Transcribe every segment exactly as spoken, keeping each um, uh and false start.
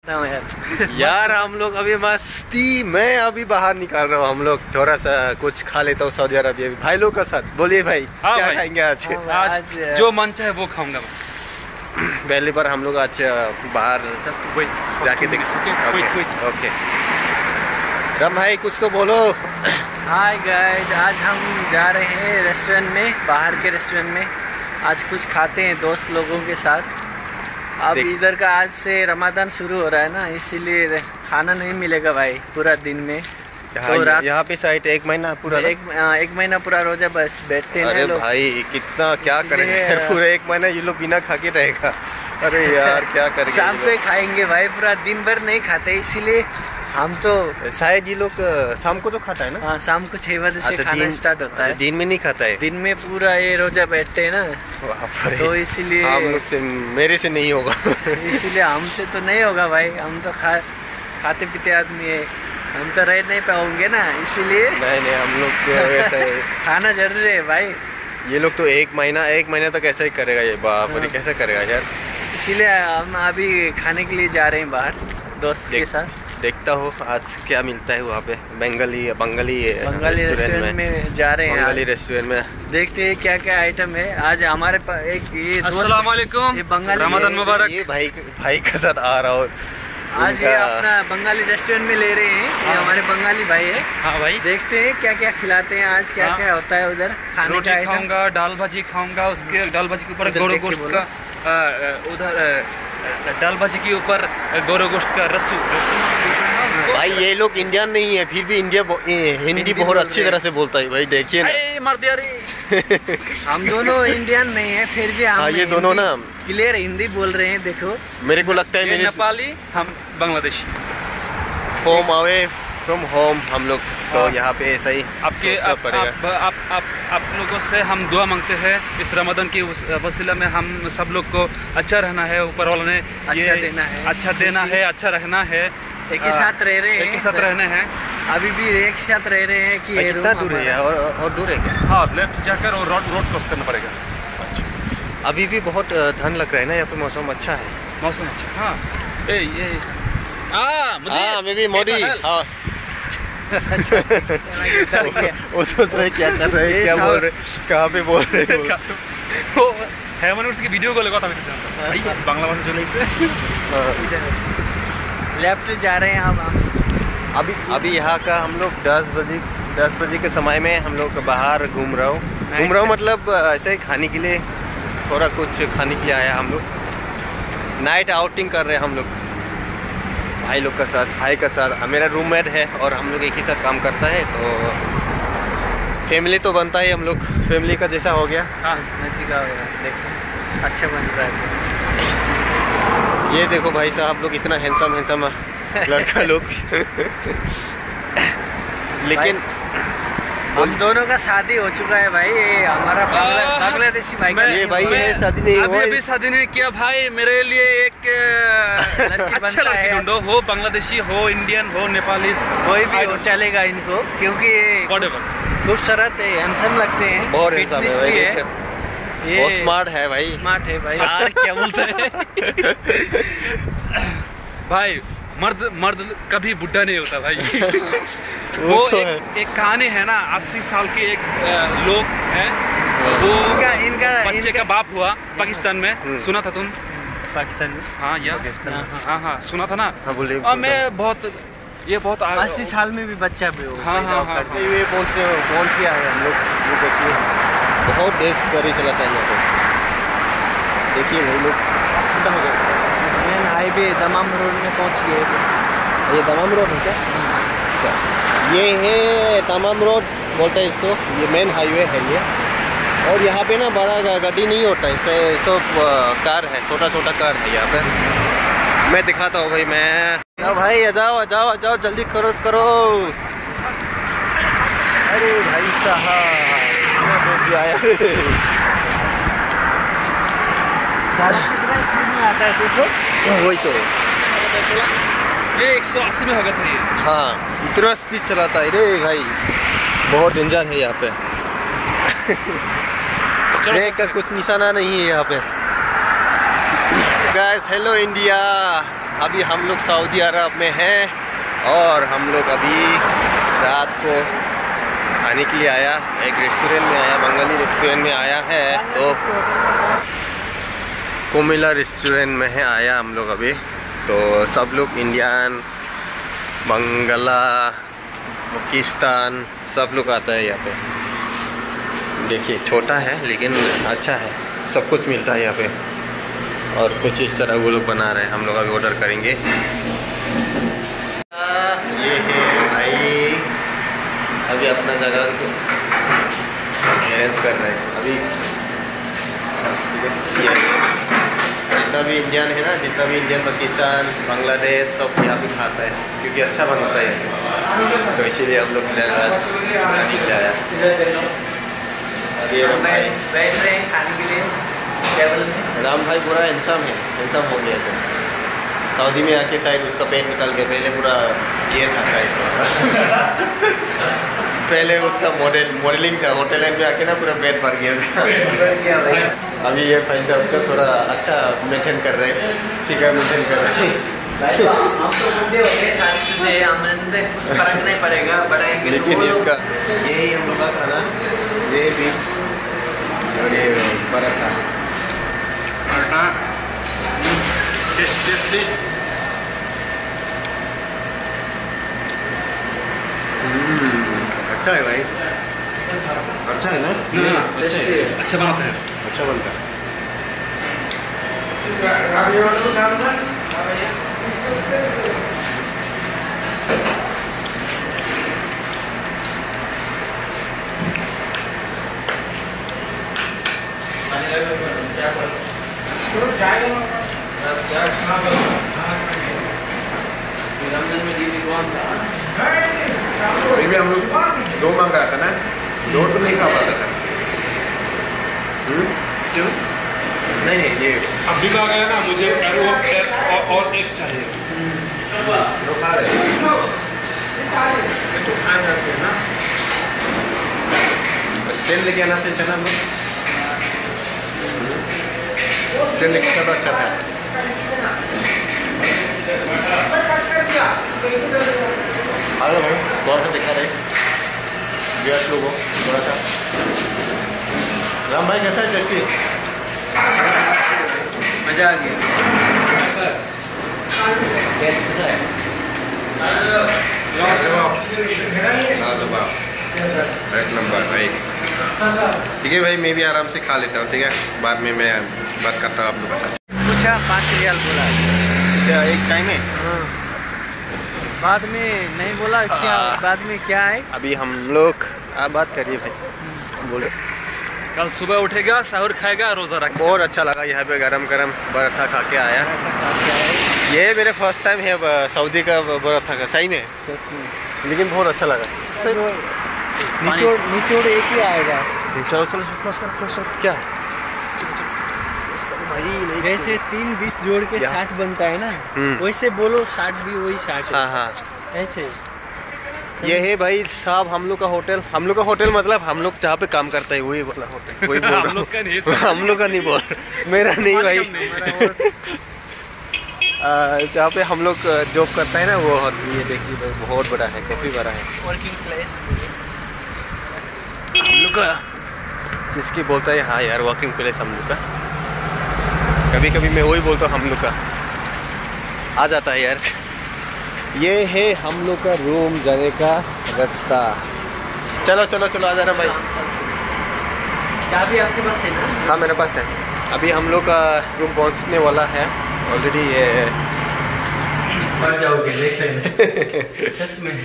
यार यार हम लोग अभी मस्ती मैं अभी बाहर निकाल रहा हूँ। हम लोग थोड़ा सा कुछ खा लेता हूँ सऊदी अरबिया भाई लोग का साथ। बोलिए भाई हाँ क्या भाई। खाएंगे आज? आज, आज जो मन चाहे वो खाऊंगा। पहली बार हम लोग आज बाहर जाके देखें। ओके ओके रम भाई कुछ तो बोलो। हाय गाइस, आज हम जा रहे हैं रेस्टोरेंट में, बाहर के रेस्टोरेंट में। आज कुछ खाते हैं दोस्त लोगों के साथ। अब इधर का आज से रमजान शुरू हो रहा है ना, इसीलिए खाना नहीं मिलेगा भाई पूरा दिन में। तो रात यहाँ पे साइड एक महीना पूरा एक, एक महीना पूरा रोजा बस बैठते हैं। अरे भाई कितना क्या करेंगे पूरा एक महीना ये लोग बिना खा के रहेगा। अरे यार क्या करेंगे? शाम को खाएंगे भाई, पूरा दिन भर नहीं खाते, इसीलिए हम तो शायद ये लोग शाम को तो खाता है ना। हाँ, शाम को छह बजे से खाना स्टार्ट होता है। दिन में नहीं खाता है? दिन में पूरा ये रोजा बैठते हैं ना, तो इसीलिए हम लोग से मेरे से नहीं होगा। इसीलिए हमसे तो नहीं होगा भाई, हम तो खा खाते पीते आदमी है, हम तो रह नहीं पाओगे ना, इसीलिए नहीं नहीं हम लोग तो ऐसा है। खाना जरूरी है भाई। ये लोग तो एक महीना एक महीना तक ऐसा ही करेगा ये बाप रे, कैसे करेगा यार। इसीलिए हम अभी खाने के लिए जा रहे हैं बाहर दोस्त के साथ। देखता हो आज क्या मिलता है वहाँ पे। बंगाली बंगाली बंगाली रेस्टोरेंट में जा रहे हैं। बंगाली रेस्टोरेंट में देखते हैं क्या क्या आइटम है। आज हमारे पास एक ये अस्सलाम वालेकुम, बंगाली रमजान मुबारक। ये भाई भाई के साथ आ रहा हूँ आज। ये अपना बंगाली रेस्टोरेंट में ले रहे हैं। हाँ। ये हमारे बंगाली भाई है। हाँ भाई, देखते हैं क्या क्या खिलाते हैं आज, क्या हाँ। क्या होता है उधर खाने का आइटम। खाऊंगा, दाल भाजी खाऊंगा, उसके दाल भाजी के ऊपर गोरो गोश्त का, उधर दाल भाजी के ऊपर गोरो गोश्त का रस्सू। भाई ये लोग इंडियन नहीं है, फिर भी इंडिया हिंदी बहुत अच्छी तरह से बोलता है भाई। देखिए ना मर दिया रे। हम दोनों इंडियन नहीं है, फिर भी हम हाँ, ये दोनों ना क्लियर हिंदी बोल रहे हैं। देखो मेरे को लगता है मेरे नेपाली, हम Bangladeshi. Home away from home हम लोग तो यहाँ पे ऐसा ही आपके आप, आप, आप, आप, आप लोगों से हम दुआ मांगते हैं इस रमजान के वसीला में। हम सब लोग को अच्छा रहना है, ऊपर वाला ने अच्छा देना है, अच्छा देना है, अच्छा रहना है, एक ही साथ रह रहे हैं, एक ही साथ रहने हैं। अभी भी एक ही साथ रह रहे हैं। कि कितना दूर है और, और दूर है क्या? हाँ, लेफ्ट जाकर और रोड रोड क्रॉस करना पड़ेगा। अच्छा, अभी भी बहुत धन लग रहा है ना यहाँ पे, मौसम अच्छा है। मौसम अच्छा। हाँ ए ये हाँ मैं भी मोदी। हाँ वो सोच रहे क्या कर रहे, क्या बोल रहे, कहाँ पे बोल रहे हो? है मैंने उसकी वीडियो को लगा था बांग्ला भाषा चले से। लेफ्ट जा रहे हैं हम अभी अभी यहाँ का हम लोग दस बजे दस बजे के समय में हम लोग बाहर घूम रहा हूँ घूम रहा हूँ मतलब ऐसे ही खाने के लिए, थोड़ा कुछ खाने के लिए आया। हम लोग नाइट आउटिंग कर रहे हैं हम लोग भाई लोग का साथ, भाई का साथ। मेरा रूममेट है और हम लोग एक ही साथ काम करता है, तो फैमिली तो बनता है। हम लोग फैमिली का जैसा हो गया। हाँ, नजीका हो गया। देखो अच्छा बन रहा है। ये देखो भाई साहब लोग इतना हैंडसम हैंडसम लड़का लोग। लेकिन हम दोनों का शादी हो चुका है भाई। ये हमारा बांग्लादेशी भाई का ये भाई है, शादी नहीं अभी अभी शादी नहीं किया भाई। मेरे लिए एक अच्छा लड़की ढूंढो, हो बांग्लादेशी हो, इंडियन हो, नेपाली, कोई भी हो चलेगा इनको, क्योंकि खूबसूरत है, हैंडसम लगते हैं, बहुत हैंडसम है, ये बहुत स्मार्ट है भाई। स्मार्ट है भाई। यार क्या बोलते हैं भाई, मर्द मर्द कभी बुढ़ा नहीं होता भाई। वो, वो तो एक, एक कहानी है ना, अस्सी साल के एक लोग है, वो इनका इनका बच्चे इनका, का बाप हुआ पाकिस्तान में। सुना था तुम? पाकिस्तान में? हाँ यार, हाँ हाँ सुना था ना। हाँ बोलिए। और मैं बहुत ये बहुत अस्सी साल में भी बच्चा भी हो। हाँ हाँ हाँ ये पहुँच पहुँच गया है हम लोग। ये देखिए बहुत देश गाड़ी चलाता है यहाँ पे। देखिए भाई लोग मेन हाईवे दमाम रोड में पहुँच गए। ये दमाम रोड है क्या? अच्छा, ये है दमाम रोड बोलते हैं इसको। ये मेन हाईवे है ये। और यहाँ पे ना बड़ा गाड़ी नहीं होता है, सब कार है, छोटा छोटा कार है यहाँ पे। मैं दिखाता हूँ भाई। मैं जाओ भाई, आ जाओ आ जाओ आ जाओ, जल्दी करो करो। अरे भाई साहब आया। कितना स्पीड में आता है देखो। वही तो ये एक सौ अस्सी में होगा था ये। हाँ इतना स्पीड चलाता है रे भाई, बहुत डेंजर है यहाँ पे। ब्रेक का कुछ निशाना नहीं है यहाँ पे। गाइस हेलो इंडिया, अभी हम लोग सऊदी अरब में हैं और हम लोग अभी रात को खाने के लिए आया एक रेस्टोरेंट में आया, बंगाली रेस्टोरेंट में आया है। तो कुमिल्ला रेस्टोरेंट में है आया हम लोग अभी। तो सब लोग इंडियन, बंगाला, पाकिस्तान सब लोग आता है यहाँ पे। देखिए छोटा है लेकिन अच्छा है, सब कुछ मिलता है यहाँ पे। और कुछ इस तरह वो लोग बना रहे हैं, हम लोग अभी ऑर्डर करेंगे। ये है भाई अभी अपना जगह को अरेंज कर रहे हैं अभी। ये जितना भी इंडियन है ना, जितना भी इंडियन, पाकिस्तान, बांग्लादेश सब यहाँ पे खाता है क्योंकि अच्छा बनता है। तो इसीलिए हम लोग आज निकले आया। अभी भाई बैठ रहे हैं खाने के लिए टेबल में। राम भाई पूरा हैंडसम है, हैंडसम हो गया था। सऊदी में आके शायद उसका पेट निकल के पहले पूरा ये था शायद पहले उसका मॉडल मॉडलिंग था, होटल लाइन में आके ना पूरा पेट भर गया था। अभी ये भाई साहब का थोड़ा अच्छा मेंटेन कर रहे हैं, ठीक है मेंटेन कर रहे हैं। भाई तो हम तो बूढ़े हो गए, सारी चीजें हमने कुछ फर्क नहीं पड़ेगा, बढ़ाएंगे। लेकिन इसका यही हम लोग का खाना, ये भी और ये पराठा पराठा टेस्टी। अच्छा है भाई, अच्छा है ना? अच्छा है, अच्छा बनाता है, अच्छा बनता है। हम लोग दो मांगा था ना, दो तो नहीं खा पाता था। क्यों? नहीं नहीं ये अब भी कहा गया ना मुझे वो और, और एक चाहिए। दो खा रहे तो खा जाते हैं ना। स्टैंड लेके आना चाहिए था ना, हम लोग स्टैंड लेके तो अच्छा था। हेलो भाई, थोड़ा सा दिखा रहे गेस्ट लोगों थोड़ा सा। राम भाई कैसा है? टेस्टी, मजा आ गया। कैसा है? एक नंबर भाई। ठीक है भाई, मैं भी आराम से खा लेता हूँ, ठीक है? बाद में मैं बात करता हूँ आप लोगों के साथ। पूछा पाँच रियाल बोला क्या एक टाइम है? हाँ। बाद में नहीं बोला क्या? बाद में क्या है? अभी हम लोग आप बात करिए भाई, बोलो। कल सुबह उठेगा, सहूर खाएगा, रोजा रखेगा। बहुत अच्छा लगा यहाँ पे गरम गरम पराठा खा के आया। ये मेरे फर्स्ट टाइम है सऊदी का पराठा का, सही में सच में, लेकिन बहुत अच्छा लगा। निचोड़ निचोड़ एक ही आएगा। चलो चलो चलो सर क्या भाई नहीं, जैसे तीन बीस जोड़ के साठ बनता है ना, वैसे बोलो साठ भी वही साठ। हाँ हाँ ऐसे ये है भाई साहब हम लोग का होटल। हम लोग का होटल मतलब हम लोग जहाँ पे काम करते हैं वही वाला होटल, वही बोल रहा हूँ। हम लोग का नहीं, हम लोग का नहीं बोल, मेरा नहीं भाई। जहाँ पे हम लोग जॉब करता है ना वो, ये देखिए भाई बहुत बड़ा है, काफी बड़ा है वर्किंग प्लेस हम लोग का, जिसकी बोलता है हाँ यार वर्किंग प्लेस हम लोग का। कभी कभी मैं वही बोलता हूँ हम लोग का, आ जाता है यार। ये है हम लोग का रूम जाने का रास्ता। चलो चलो चलो आ जाना भाई। चाबी आपके पास है ना? हाँ मेरे पास है। अभी हम लोग का रूम पहुंचने वाला है ऑलरेडी। ये मर जाओगे देख लेना। सच में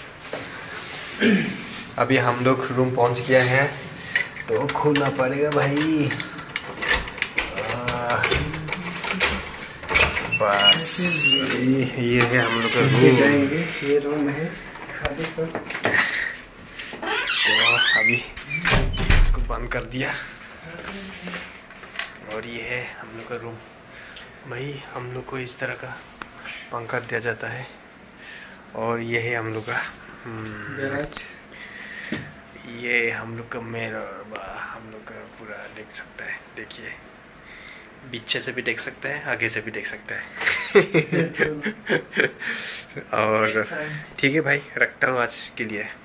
अभी हम लोग रूम पहुंच गया है तो खोलना पड़ेगा भाई। बस ये ये है हम लोग का रूम। जाएंगे, ये रूम है तो अभी इसको बंद कर दिया और ये है हम लोग का रूम। भाई हम लोग को इस तरह का पंखा दिया जाता है और ये है हम लोग का गैराज। ये हम लोग का मिरर, हम लोग का पूरा देख सकता है। देखिए पीछे से भी देख सकते हैं, आगे से भी देख सकते हैं। और ठीक है भाई, रखता हूँ आज के लिए।